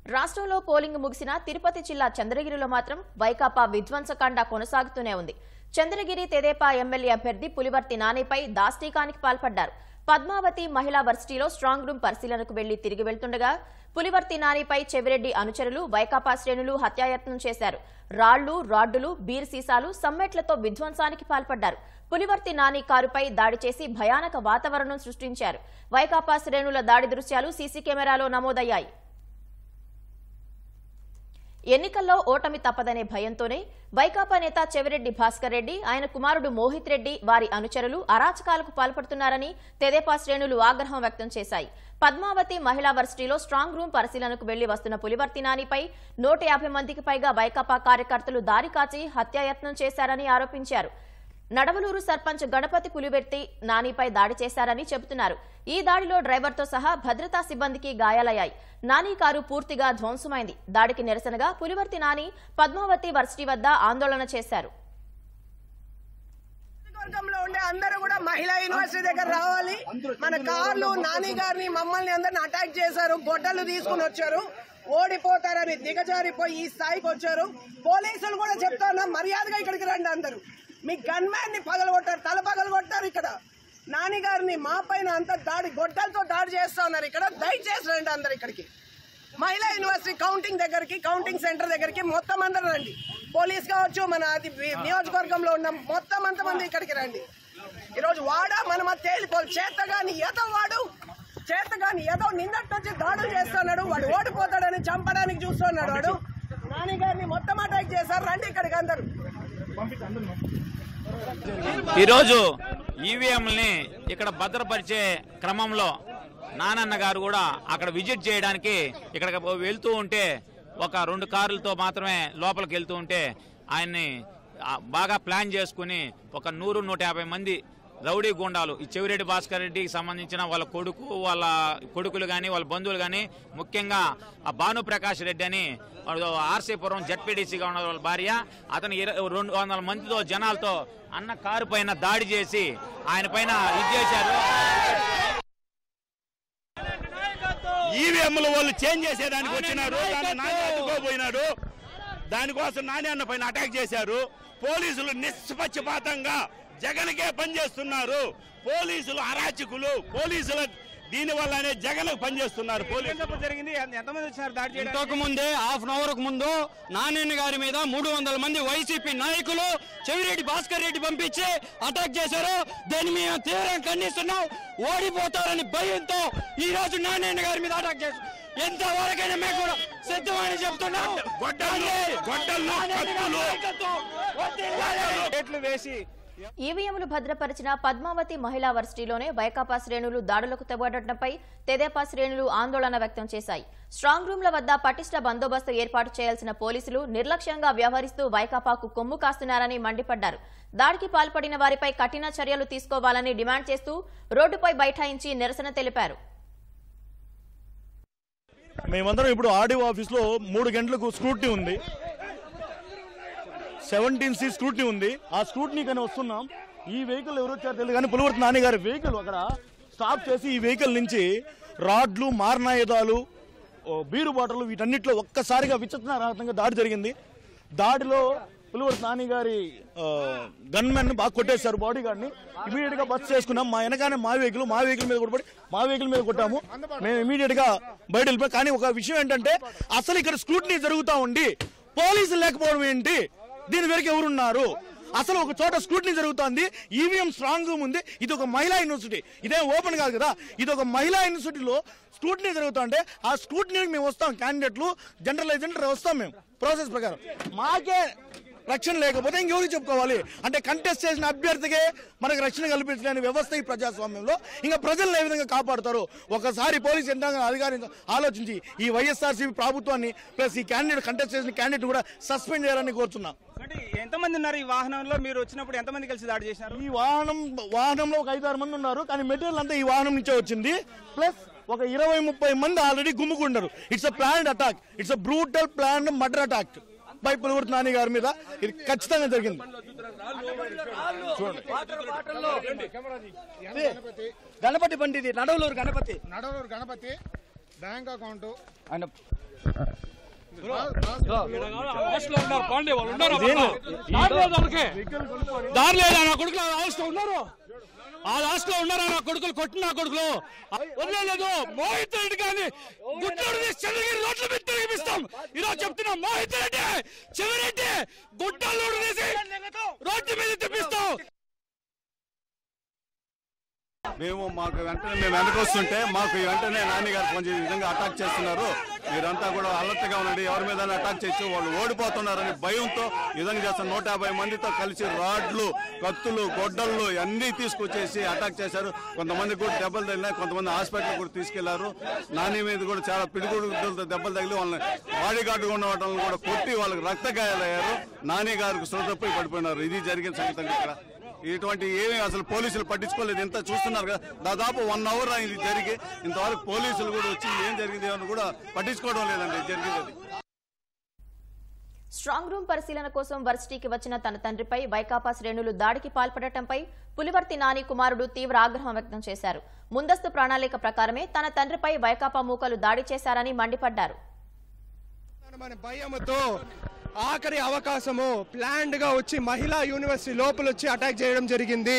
రాష్ట్రంలో పోలింగ్ ముగిసిన తిరుపతి జిల్లా చంద్రగిరిలో మాత్రం వైకాపా విధ్వంసకాండ కొనసాగుతూనే ఉంది. చంద్రగిరి తెదేపా ఎమ్మెల్యే అభ్యర్థి పులివర్తి నానిపై దాష్టీకానికి పాల్పడ్డారు. పద్మావతి మహిళా వర్సిటీలో స్ట్రాంగ్ రూమ్ పరిశీలనకు వెళ్లి తిరిగి వెళ్తుండగా పులివర్తి నానిపై చెవిరెడ్డి అనుచరులు వైకాపా శ్రేణులు హత్యాయత్నం చేశారు. రాళ్లు, రాడ్డులు, బీర్ సీసాలు, సమ్మెట్లతో విధ్వంసానికి పాల్పడ్డారు. పులివర్తి నాని కారుపై దాడి చేసి భయానక వాతావరణం సృష్టించారు. వైకాపా శ్రేణుల దాడి దృశ్యాలు సీసీ కెమెరాలో నమోదయ్యాయి. ఎన్నికల్లో ఓటమి తప్పదనే భయంతోనే వైకాపా నేత చెవిరెడ్డి భాస్కర్ రెడ్డి, ఆయన కుమారుడు మోహిత్ రెడ్డి, వారి అనుచరులు అరాచకాలకు పాల్పడుతున్నారని తెదేపా శ్రేణులు ఆగ్రహం వ్యక్తం చేశాయి. పద్మావతి మహిళా వర్సిటీలో స్ట్రాంగ్ రూమ్ పరిశీలనకు వెళ్లి వస్తున్న పులివర్తి నానిపై 150 మందికి పైగా వైకాపా కార్యకర్తలు దారి కాచి హత్యాయత్నం చేశారని ఆరోపించారు. నడవలూరు సర్పంచ్ గణపతి పులివర్తి నానిపై దాడి చేశారని చెబుతున్నారు. ఈ దాడిలో డ్రైవర్తో సహా భద్రతా సిబ్బందికి గాయాలయ్యాయి. నాని కారు పూర్తిగా ధ్వంసమైంది. దాడికి నిరసనగా పులివర్తి నాని పద్మావతి వర్సిటీ వద్ద ఆందోళన చేశారు. అందరూ కూడా మహిళా యూనివర్సిటీ దగ్గర రావాలి. మన కార్లు నాని గారిని మమ్మల్ని అందరిని అటాక్ చేశారు. గొడ్డలు తీసుకుని వచ్చారు. ఓడిపోతారని దిగజారిపోయి ఈ స్థాయికి వచ్చారు. పోలీసులు కూడా చెప్తున్నా మర్యాదగా ఇక్కడికి రండి. అందరూ మీ గన్ మ్యాన్ ని పగలగొట్టారు, తల పగలగొట్టారు. ఇక్కడ నాని గారిని మా పైన అంత దాడి గొడ్డలతో దాడి చేస్తా ఉన్నారు. ఇక్కడ దయచేసి రండి అందరు ఇక్కడికి. మహిళా యూనివర్సిటీ కౌంటింగ్ దగ్గరికి, కౌంటింగ్ సెంటర్ దగ్గరికి మొత్తం అందరూ రండి. పోలీస్ కావచ్చు, మన నియోజకవర్గంలో ఉన్న మొత్తం అంతమంది ఇక్కడికి రండి. ఈరోజు వాడా మనం తేలిపోదు. చేతగాని ఏదో నిన్నటి నుంచి దాడులు చేస్తున్నాడు. వాడు ఓడిపోతాడని చంపడానికి చూస్తున్నాడు. వాడు నాని గారిని మొత్తం అటాక్ చేశారు. రండి ఇక్కడికి అందరూ. ఈరోజు ఈవీఎంని ఇక్కడ భద్రపరిచే క్రమంలో నానన్న గారు కూడా అక్కడ విజిట్ చేయడానికి ఇక్కడ వెళ్తూ ఉంటే ఒక 2 కార్లతో మాత్రమే లోపలికి వెళ్తూ ఉంటే ఆయన్ని బాగా ప్లాన్ చేసుకుని ఒక 100-150 మంది రౌడీ గుండాలు, ఈ చెవిరెడ్డి భాస్కర్ రెడ్డికి సంబంధించిన వాళ్ళ కొడుకులు కానీ వాళ్ళ బంధువులు కానీ, ముఖ్యంగా ఆ భానుప్రకాష్ రెడ్డి అని ఆర్సీపురం జడ్పీడీసీగా ఉన్న వాళ్ళ భార్య, అతను 200 మందితో జనాలతో అన్న కారు పైన దాడి చేసి ఆయన పైన ఇది చేశారు. ఈవీఎంలు వాళ్ళు చేంజ్ చేసేదానికి వచ్చినారు. నాని అడ్డుకోబోయినాడు. దానికోసం నాని అన్న పైన అటాక్ చేశారు. పోలీసులు నిష్పక్షపాతంగా జగన్కే పనిచేస్తున్నారు. పోలీసులు అరాచకులు. పోలీసుల దీని వల్లనే జగన్ పనిచేస్తున్నారు. ఇంతకు ముందే హాఫ్ అన్ అవర్ ముందు నాని గారి మీద 300 మంది వైసీపీ నాయకులు చెవిరెడ్డి భాస్కర్ రెడ్డి పంపించి అటాక్ చేశారు. దాన్ని మేము తీవ్రంగా ఖండిస్తున్నాం. ఓడిపోతారని భయంతో ఈ రోజు నాని గారి మీద అటాక్ చేశారు. ఎంతవరకైనా మేము కూడా సిద్ధమని చెప్తున్నాం. ఈవీఎంలు భద్రపరిచిన పద్మావతి మహిళా వర్సిటీలోనే వైకాపా శ్రేణులు దాడులకు తెగబడటంపై తెదేపా శ్రేణులు ఆందోళన వ్యక్తం చేశాయి. స్ట్రాంగ్ రూమ్ల వద్ద పటిష్ట బందోబస్తు ఏర్పాటు చేయాల్సిన పోలీసులు నిర్లక్ష్యంగా వ్యవహరిస్తూ వైకాపాకు కొమ్ము కాస్తున్నారని మండిపడ్డారు. దాడికి పాల్పడిన వారిపై కఠిన చర్యలు తీసుకోవాలని డిమాండ్ చేస్తూ రోడ్డుపై బైఠాయించి నిరసన తెలిపారు. మేమందరం ఇప్పుడు ఆర్డీఓ ఆఫీస్ లో 3 గంటలకు స్క్రూటినీ ఉంది. 17C స్క్రూటినీ ఉంది. ఆ స్క్రూటినీ కానీ వస్తున్నాం. ఈ వెహికల్ ఎవరు వచ్చారో తెలియదు కానీ పులివర్తి నాని గారి వెహికల్ అక్కడ స్టాప్ చేసి ఈ వెహికల్ నుంచి రాడ్లు, మారణాయుధాలు, బీరు బాటలు వీటన్నిటిలో ఒక్కసారిగా విచిత్రరహితంగా దాడి జరిగింది. దాడిలో పులివర్తి నాని గారి గన్మెన్ బాగా కొట్టేశారు. బాడీ గార్డ్ని ఇమీడియట్ గా బస్ చేసుకున్నాం. మా వెనకానే మా వెహికల్ మీద కొట్టబడి మా వెహికల్ మీద కొట్టాము. మేము ఇమీడియట్ గా బయట వెళ్ళిపోయి. కానీ ఒక విషయం ఏంటంటే అసలు ఇక్కడ స్క్రూటినీ జరుగుతూ ఉండి పోలీసులు లేకపోవడం ఏంటి? దీని వెనక ఎవరున్నారు? అసలు ఒక చోట స్క్రూటినీ జరుగుతోంది. ఈవీఎం స్ట్రాంగ్ రూమ్ ఉంది. ఇది ఒక మహిళా యూనివర్సిటీ. ఇదేం ఓపెన్ కాదు కదా. ఇది ఒక మహిళా యూనివర్సిటీలో స్క్రూటినీ జరుగుతుంటే ఆ స్క్రూటినీకి మేము వస్తాం. క్యాండిడేట్లు, జనరల్ ఏజెంట్ వస్తాం. మేము ప్రాసెస్ ప్రకారం మాకే రక్షణ లేకపోతే ఇంకెవరికి చెప్పుకోవాలి? అంటే కంటెస్ట్ చేసిన అభ్యర్థికే మనకు రక్షణ కల్పించలేని వ్యవస్థ ఈ ప్రజాస్వామ్యంలో ఇంకా ప్రజలను ఏ విధంగా కాపాడుతారు? ఒకసారి పోలీసు యంత్రాంగం అధికారులు ఆలోచించి ఈ వైఎస్ఆర్సీపీ ప్రభుత్వాన్ని ప్లస్ ఈ క్యాండిడేట్ కంటెస్ట్ చేసిన క్యాండిడేట్ కూడా సస్పెండ్ చేయాలని కోరుతున్నాం. ఎంతమంది ఉన్నారు ఈ వాహనంలో? మీరు వచ్చినప్పుడు ఎంతమంది కలిసి దాడి చేశారు? ఈ వాహనంలో ఒక 5-6 మంది ఉన్నారు. కానీ మెటీరియల్ అంతా ఈ వాహనం నుంచే వచ్చింది. ప్లస్ ఒక 20-30 మంది ఆల్రెడీ గుమ్ముకున్నారు. It's a planned attack. It's a brutal planned murder attack by Pulivarthi Nani గారి మీద. ఇది ఖచ్చితంగా జరిగింది. గణపతి బండి, ఇది నడవలూరు గణపతి. బ్యాంక్ అకౌంట్ ఆయన దారి లేదా నా కొడుకులు హాస్టల్ ఉన్నారు, ఆ హాస్టల్లో ఉన్నారా నా కొడుకులు, కొట్టిన కొడుకులు వదిలేదు. మోహిత్ రెడ్డి కానీ గుడ్డోడు చంద్రగిరి రోడ్ల మీద తిరిగిపిస్తాం. ఈరోజు చెప్తున్నా, మోహిత్ రెడ్డి చెవిరెడ్డి గుడ్డలు తీసి రోడ్డు మీద తిప్పిస్తాం. మాకు వెంటనే మేము వెనకొస్తుంటే మాకు వెంటనే నాన్నగారు ఫోన్ చేసి విధంగా అటాక్ చేస్తున్నారు, మీరంతా కూడా అలర్ట్ గా ఉండండి, ఎవరి మీద అటాక్ చేసి వాళ్ళు ఓడిపోతున్నారని భయంతో ఈ విధంగా చేస్తారు. 150 మందితో కలిసి రాడ్లు, కత్తులు, గొడ్డళ్ళు అన్ని తీసుకొచ్చేసి అటాక్ చేశారు. కొంతమంది కూడా దెబ్బలు తగిలినాయి, కొంతమంది హాస్పిటల్ కూడా తీసుకెళ్లారు. నాని మీద కూడా చాలా పిడిగుడుతో దెబ్బలు తగిలి వాళ్ళని బాడీ గార్డుగా ఉన్న వాళ్ళని కూడా కొట్టి వాళ్ళకి రక్త గాయాలయ్యారు. నాని గారికి సొంతపై పడిపోయినారు. ఇది జరిగిన సంగతి. ఇక్కడ ఇటువంటి ఏమీ అసలు పోలీసులు పట్టించుకోలేదు. ఇంత చూస్తున్నారు కదా, దాదాపు 1 అవర్ అయింది జరిగి, ఇంతవరకు పోలీసులు కూడా వచ్చి ఏం జరిగింది అని కూడా పట్టించుకోవడం లేదండి జరిగింది. స్ట్రాంగ్ రూమ్ పరిశీలన కోసం వర్సిటీకి వచ్చిన తన తండ్రిపై వైకాపా శ్రేణులు దాడికి పాల్పడటంపై పులివర్తి నాని కుమారుడు తీవ్ర ఆగ్రహం వ్యక్తం చేశారు. ముందస్తు ప్రణాళిక ప్రకారమే తన తండ్రిపై వైకాపా మూకలు దాడి చేశారని మండిపడ్డారు. భయంతో ఆఖరి అవకాశము ప్లాన్డ్ గా వచ్చి మహిళా యూనివర్సిటీ లోపల వచ్చి అటాక్ చేయడం జరిగింది.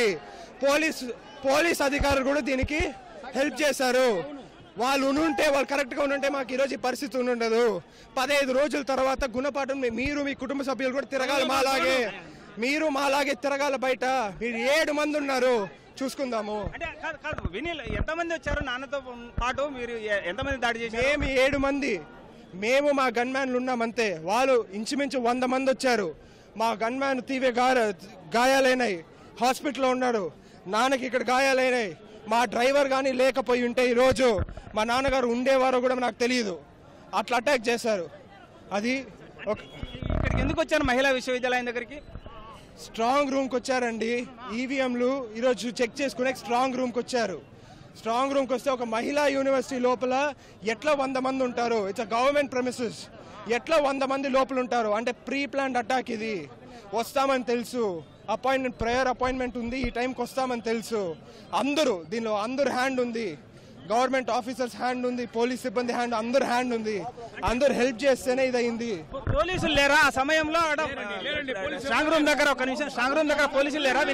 పోలీస్ అధికారులు కూడా దీనికి హెల్ప్ చేశారు. వాళ్ళు కరెక్ట్ గా ఉంటే మాకు ఈ రోజు పరిస్థితి ఉండదు. 15 రోజుల తర్వాత గుణపాఠం మీరు మీ కుటుంబ సభ్యులు కూడా తిరగాలి, మీరు మాలాగే తిరగాలి. బయట మీరు 7 మంది ఉన్నారు, చూసుకుందాము. ఎంతమంది వచ్చారు నాన్నతో పాటు? మీరు ఎంతమంది దాడి చేశారు? మేము 7 మంది. మేము మా గన్ మ్యాన్లు ఉన్నామంతే. వాళ్ళు ఇంచుమించు 100 మంది వచ్చారు. మా గన్ మ్యాన్ తీవ్ర గాయాలైనాయి, హాస్పిటల్లో ఉన్నాడు. నాన్నకి ఇక్కడ గాయాలైనాయి. మా డ్రైవర్ కానీ లేకపోయి ఉంటే ఈరోజు మా నాన్నగారు ఉండేవారో కూడా నాకు తెలియదు. అట్లా అటాక్ చేశారు. అది ఇక్కడికి ఎందుకు వచ్చారు? మహిళా విశ్వవిద్యాలయం దగ్గరికి స్ట్రాంగ్ రూమ్కి వచ్చారండి. ఈవీఎంలు ఈరోజు చెక్ చేసుకునే స్ట్రాంగ్ రూమ్కి వచ్చారు. స్ట్రాంగ్ రూమ్కి వస్తే ఒక మహిళా యూనివర్సిటీ లోపల ఎట్లా 100 మంది ఉంటారు? It's a government premises. ఎట్లా 100 మంది లోపల ఉంటారు? అంటే ప్రీ ప్లాన్డ్ అటాక్ ఇది. వస్తామని తెలుసు, ప్రేయర్ అపాయింట్మెంట్ ఉంది, ఈ టైంకి వస్తామని తెలుసు. దీనిలో అందరు హ్యాండ్ ఉంది. గవర్నమెంట్ ఆఫీసర్స్ హ్యాండ్ ఉంది, పోలీస్ సిబ్బంది హ్యాండ్, అందరు హ్యాండ్ ఉంది. అందరు హెల్ప్ చేస్తేనే ఇది అయింది. పోలీసులు లేరా ఆ సమయంలో? స్ట్రాంగ్ రూమ్ దగ్గర ఒక నిమిషం, స్ట్రాంగ్ రూమ్ దగ్గర పోలీసులు లేరా?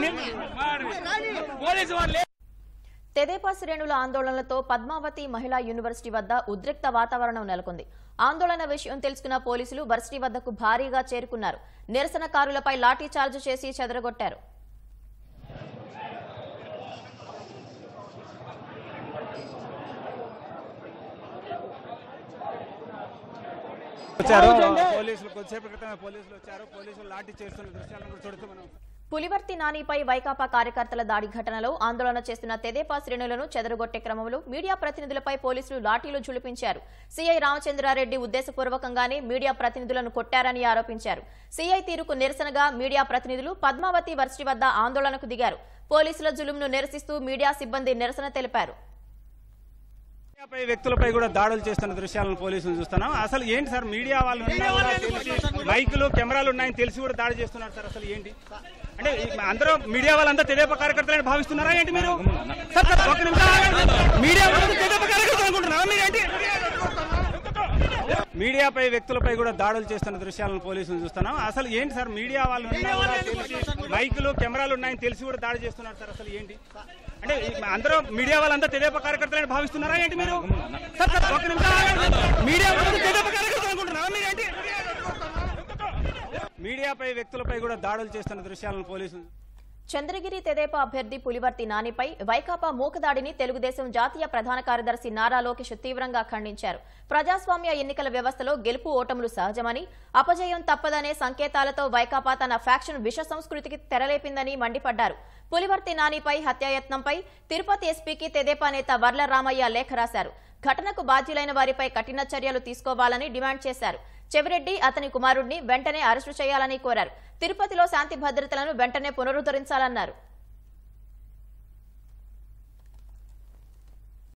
తెదేపా శ్రేణుల ఆందోళనలతో పద్మావతి మహిళా యూనివర్సిటీ వద్ద ఉద్రిక్త వాతావరణం నెలకొంది. ఆందోళన విషయం తెలుసుకున్న పోలీసులు వర్సిటీ వద్దకు భారీగా చేరుకున్నారు. నిరసనకారులపై లాఠీ చార్జ్ చేసి చెదరగొట్టారు. పోలీసులు కొద్దిసేపు క్రితమే పోలీసులు వచ్చారు. పోలీసులు లాఠీ చేస్తున్న దృశ్యాలను కూడా చూడుతూ మనం పులివర్తి నానిపై వైకాపా కార్యకర్తల దాడి ఘటనలో ఆందోళన చేస్తున్న తెదేపా శ్రేణులను చెదరగొట్టే క్రమంలో మీడియా ప్రతినిధులపై పోలీసులు లాఠీలు ఝుళిపించారు. సీఐ రామచంద్రారెడ్డి ఉద్దేశపూర్వకంగానే మీడియా ప్రతినిధులను కొట్టారని ఆరోపించారు. సీఐ తీరుకు నిరసనగా మీడియా ప్రతినిధులు పద్మావతి వర్సిటీ వద్ద ఆందోళనకు దిగారు. పోలీసుల జులుంను నిరసిస్తూ మీడియా సిబ్బంది నిరసన తెలిపారు. వ్యక్తులపై కూడా దాడులు చేస్తున్న దృశ్యాలను పోలీసులు చూస్తున్నాం. అసలు ఏంటి సార్, మీడియా వాళ్ళు మైకులు కెమెరాలు ఉన్నాయని తెలిసి కూడా దాడి చేస్తున్నారు సార్. అసలు ఏంటి అంటే అందరూ మీడియా వాళ్ళంతా తెదేపా కార్యకర్తలని భావిస్తున్నారా ఏంటి? మీరు మీడియా తెదేపా కార్యకర్తలు అనుకుంటున్నారా మీరేంటి? మీడియాపై వ్యక్తులపై కూడా దాడులు చేస్తున్న దృశ్యాలను పోలీసులు చూస్తున్నాం. అసలు ఏంటి సార్, మీడియా వాళ్ళు మైకులు కెమెరాలు ఉన్నాయని తెలిసి కూడా దాడి చేస్తున్నారు సార్. అసలు ఏంటి అంటే అందరూ మీడియా వాళ్ళంతా తెదేపా కార్యకర్తలని భావిస్తున్నారా ఏంటి? మీరు మీడియా తెదేపా కార్యకర్తలు అనుకుంటున్నారా మీరేంటి? మీడియాపై వ్యక్తులపై కూడా దాడులు చేస్తున్న దృశ్యాలను పోలీసులు చంద్రగిరి తెదేపా అభ్యర్థి పులివర్తి నానిపై వైకాపా మూకదాడిని తెలుగుదేశం జాతీయ ప్రధాన కార్యదర్శి నారా లోకేష్ తీవ్రంగా ఖండించారు. ప్రజాస్వామ్య ఎన్నికల వ్యవస్థలో గెలుపు ఓటములు సహజమని, అపజయం తప్పదనే సంకేతాలతో వైకాపా తన ఫ్యాక్షన్ విష సంస్కృతికి తెరలేపిందని మండిపడ్డారు. పులివర్తి నానిపై హత్యాయత్నంపై తిరుపతి ఎస్పీకి తెదేపా నేత వర్ల రామయ్య లేఖ రాశారు. ఘటనకు బాధ్యులైన వారిపై కఠిన చర్యలు తీసుకోవాలని డిమాండ్ చేశారు. చెవిరెడ్డి అతని కుమారుడిని వెంటనే అరెస్టు చేయాలని కోరారు. తిరుపతిలో శాంతి భద్రతలను వెంటనే పునరుద్ధరించాలన్నారు.